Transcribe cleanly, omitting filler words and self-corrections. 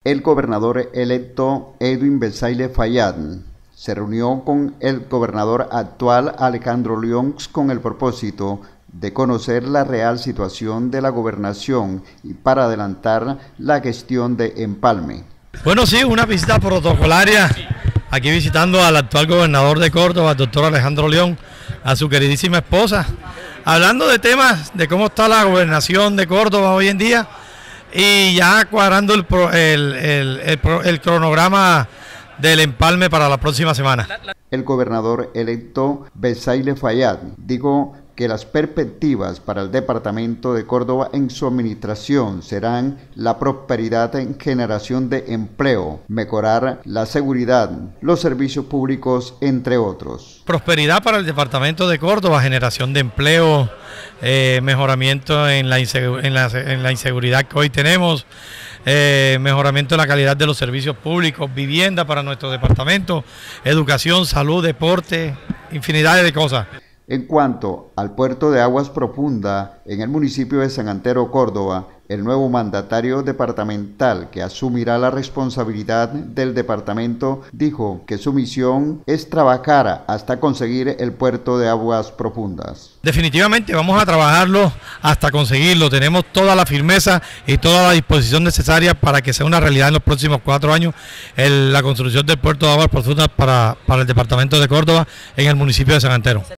El gobernador electo Edwin Betsaile Fayad se reunió con el gobernador actual Alejandro León con el propósito de conocer la real situación de la gobernación y para adelantar la gestión de Empalme. Bueno, sí, una visita protocolaria, aquí visitando al actual gobernador de Córdoba, el doctor Alejandro León, a su queridísima esposa, hablando de temas de cómo está la gobernación de Córdoba hoy en día y ya cuadrando el cronograma del empalme para la próxima semana. El gobernador electo Betsaile Fayad dijo que las perspectivas para el departamento de Córdoba en su administración serán la prosperidad en generación de empleo, mejorar la seguridad, los servicios públicos, entre otros. Prosperidad para el departamento de Córdoba, generación de empleo, mejoramiento en la inseguridad que hoy tenemos, mejoramiento en la calidad de los servicios públicos, vivienda para nuestro departamento, educación, salud, deporte, infinidad de cosas. En cuanto al puerto de aguas profundas en el municipio de San Antero, Córdoba, el nuevo mandatario departamental que asumirá la responsabilidad del departamento dijo que su misión es trabajar hasta conseguir el puerto de aguas profundas. Definitivamente vamos a trabajarlo hasta conseguirlo. Tenemos toda la firmeza y toda la disposición necesaria para que sea una realidad en los próximos 4 años la construcción del puerto de aguas profundas para el departamento de Córdoba en el municipio de San Antero.